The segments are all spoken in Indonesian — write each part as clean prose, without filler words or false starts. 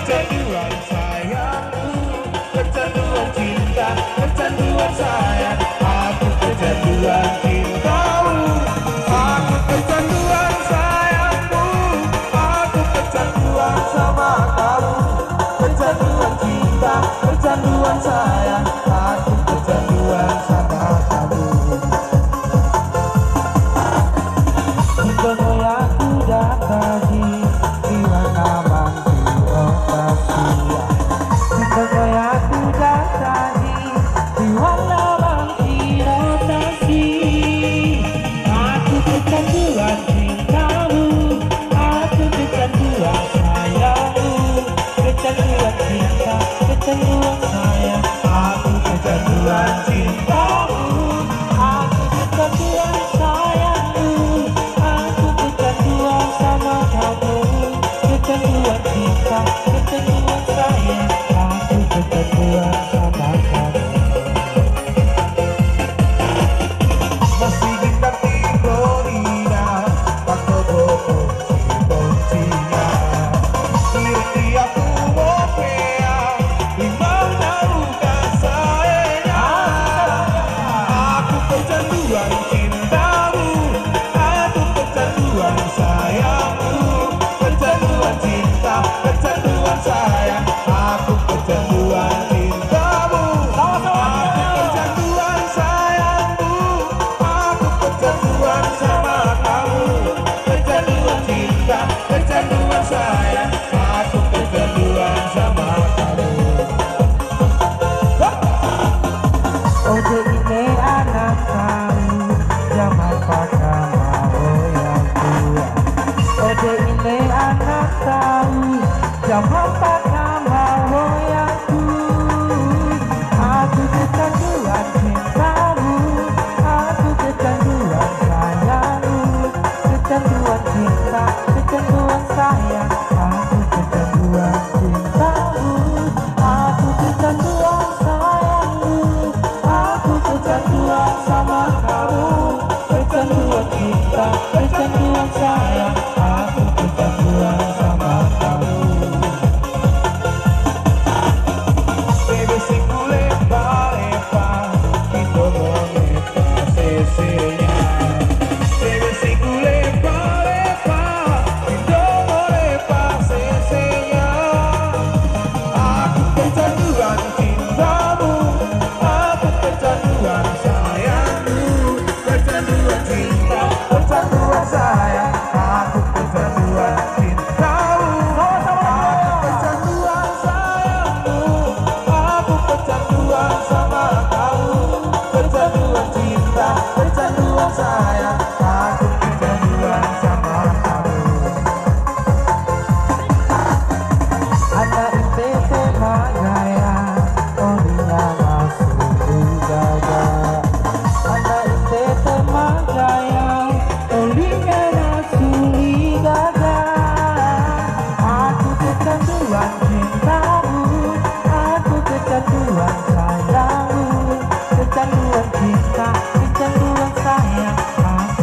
kecanduan sayangku, kecanduan cinta, kecanduan sayang. Aku kecanduan cintamu, aku kecanduan sayangmu, aku kecanduan sama kamu. Kecanduan cinta, kecanduan sayang, aku kecanduan sama kamu. Aku dapati di mana mampu otasia. Aku dapati di mana mampu rotasi. Aku kecanduan cintamu, aku kecanduan sayangmu, kecanduan cinta, kecanduan sayang. Aku kecanduan cintamu, aku kecanduan sayangmu, aku kecanduan sama kamu. Kecanduan cinta, kecanduan sayang, aku kecanduan sama kamu. Masih bintang di Florida, pakai bobo si boncinya. Iri aku opea, di mana bukan sayangnya. Aku kecanduan cintamu, aku kecanduan sayangmu, kecanduan cinta, kecanduan sayang. Aku kecanduan cintamu, aku kecanduan sayangmu, aku kecanduan sama kamu. Kecanduan cinta, kecanduan sayang, aku kecanduan sama kamu. Ode ini anak kamu, zaman pakai mau yang tua. Ode ini anak kamu, zaman pakai mau yang tua. Aku kecanduan cintamu, aku kecanduan sayangmu, kecanduan cinta, kecanduan sayang. Aku kecanduan cintamu, aku kecanduan sayangmu, aku kecanduan sama kamu. Kecanduan cinta, kecanduan sayang, aku kecanduan sama kamu. Bebe si lepa-lepa, kita moneta sesenya. Bebe si lepa-lepa, kita moneta sesenya. Aku kecanduan cintamu, aku kecanduan sayangmu, kecanduan cinta, kecanduan sayang. Aku kecanduan cintamu, aku kecanduan sayangmu, aku kecanduan sama kamu. Kecanduan cinta, kecanduan sayang, aku kecanduan sama kamu. Anak IPT Magaya, Olina masuk gaga. Anak IPT Magaya, Olina masuk gaga. Aku kecanduan cintamu, aku kecanduan sayangmu, kecanduan cinta, kecanduan sayang.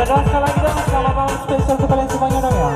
dong sekali lagi dong, selamat malam spesial untuk kalian semuanya dong ya.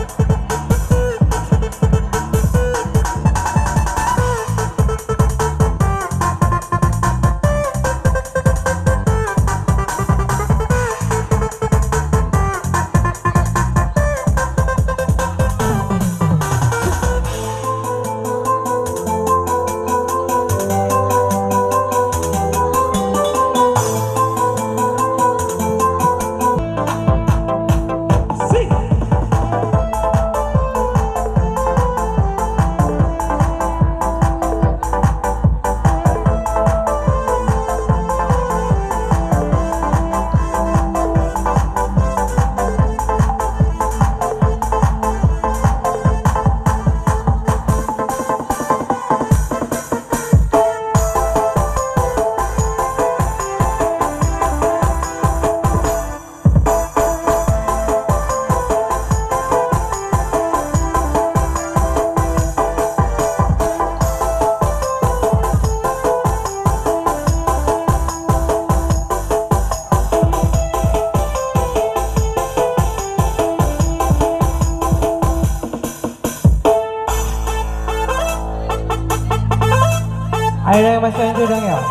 Ayo yang masih lanjut dong ya.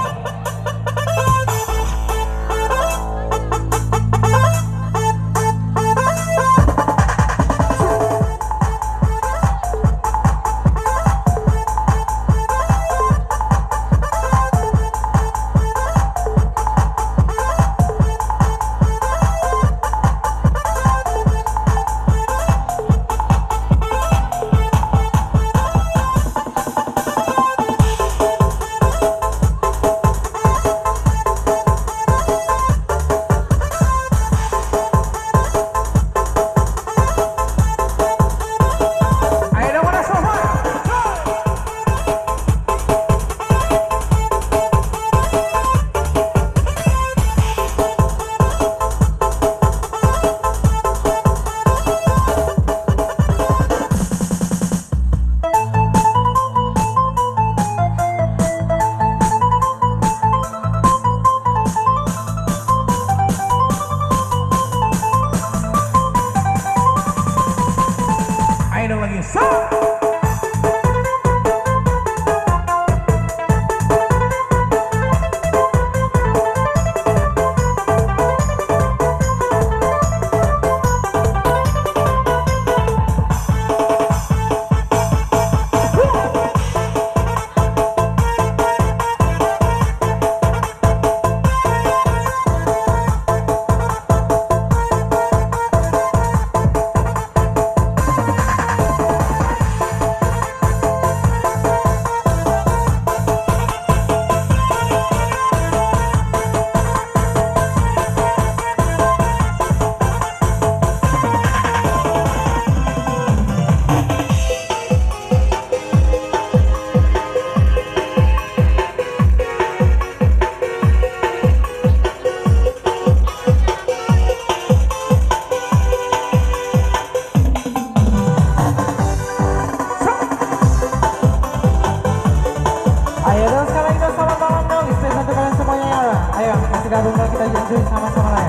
Gabung kita janji sama-sama lah ya.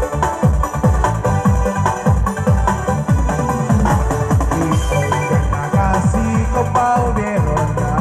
Kasih kepal derona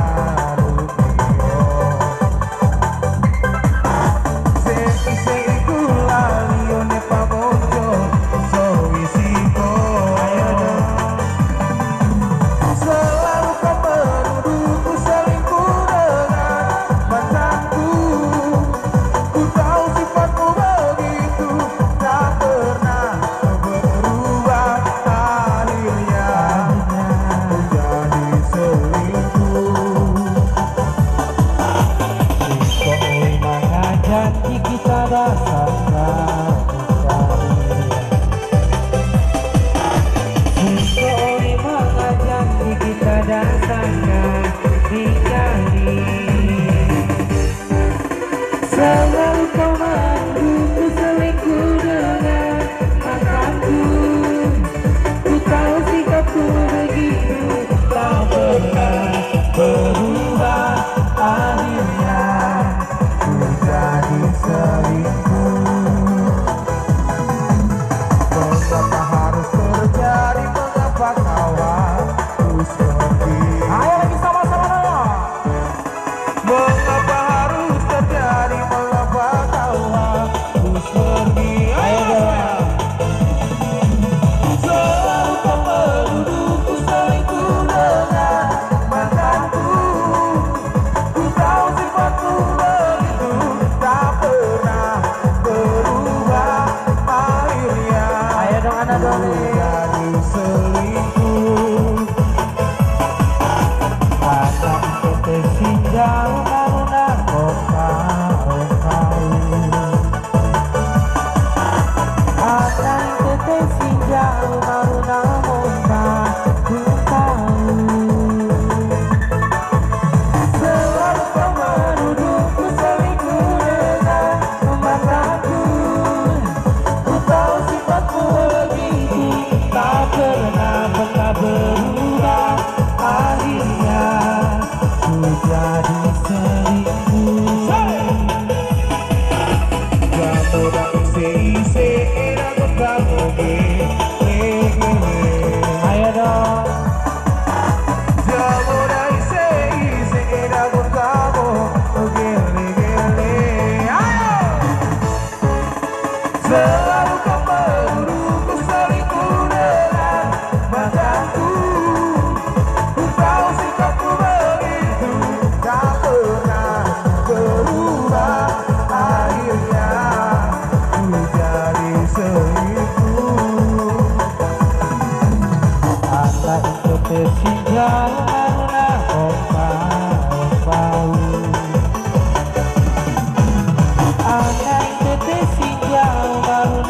Selalu kau menuduhku selingkuh dengan mantanku. Ku tahu sikapku begitu tak pernah berubah. Akhirnya ku jadi selingkuh. Anak itu tersinggah karena ompau. Anak itu tersinggah karena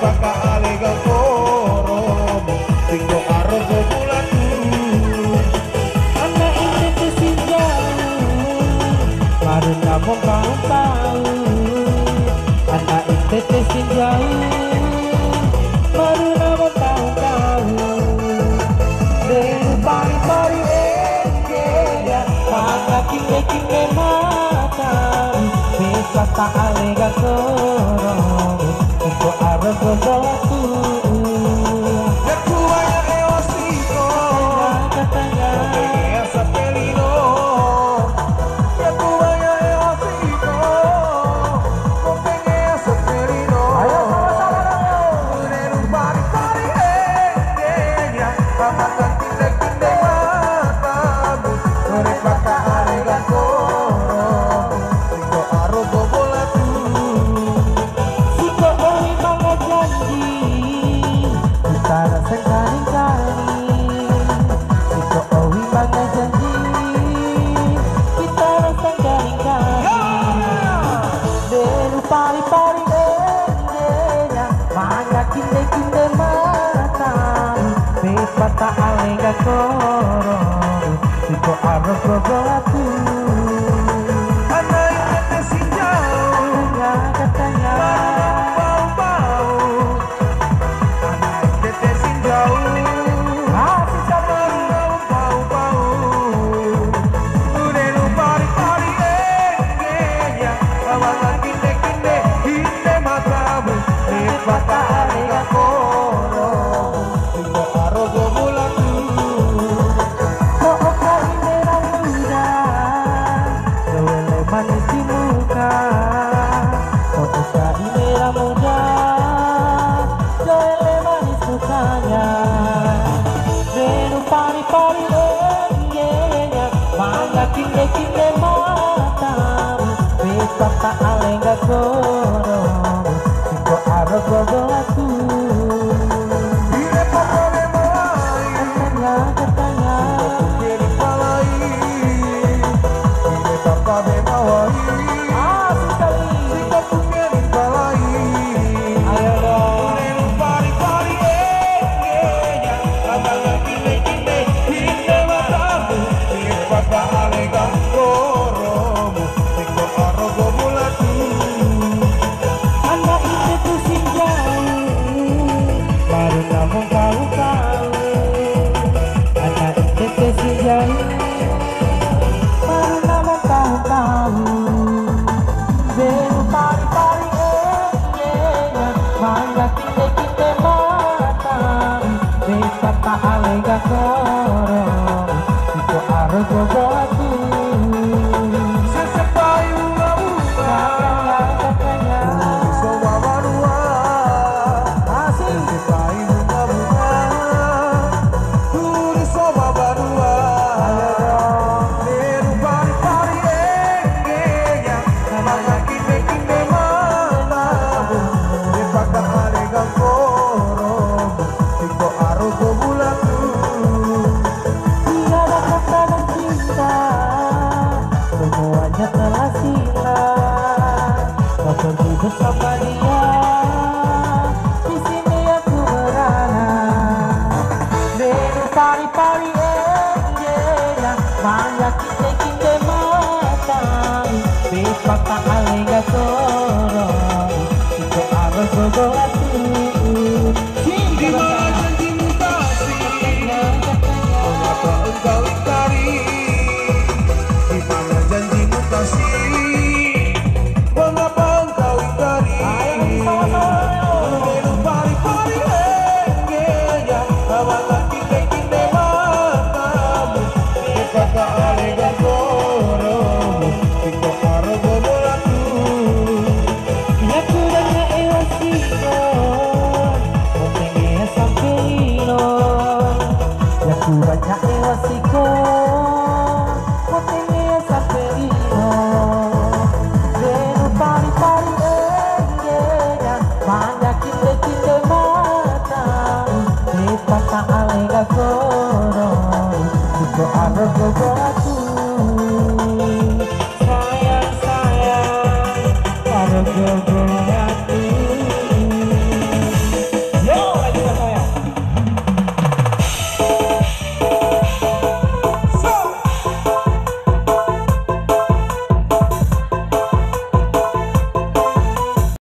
paka alega koromo Tiko arogo bulatu Anak itu sinjau baru namun tahu-tahu. Anak itu sinjau baru namun tahu-tahu. Dari pari-pari ya maka kinde-kinde mata bisa tak alega korong itu arah berlaku. Bata alega korong Tiko arah berlaku. Anak itu sinjau Katanya bau-bau Anak itu sinjau masih sama bau-bau Udah lu pari-pari ya Amangan kinde-kinde Kinde matamu Bata alega korong Tiko arogo bulatu manis di muka, kau usah merah muda, jole manis mukanya, benu pari-pari nya, mangga kinde-kinde matamu, bisa tak alenga korong, tiko arah berlaku. Kata alega korong itu arah berlaku. Sesepai bunga-bunga Semua barua Asik Sesepai bunga-bunga Turi semua barua Neru pari-pari ya Maka kinde-kinde matamu Depaka alega korong Tiko arogo bulatu tiada kata dan cinta, semuanya telah silang. Kau pergi bersama dia, di sini aku berada. Benu pari-pari enjena, mangga kinde-kinde matamu, bisa tak alega korong, itu arah berlaku. Di mana janjimu kasih Mengapa engkau ingkari Di mana janjimu kasih Mengapa engkau ingkari Benu pari-pari enggenya Amangan kinde-kinde matamu Depaka alega koromu Tiko arogo bulatu Ya kurangnya ewasino, pentingnya sampelino. Ya kurangnya ewasiko, pentingnya sampelino. Benu pari-pari enggenya, mangga kinde-kinde matamu. Depaka alega korong, tiko arah berlaku.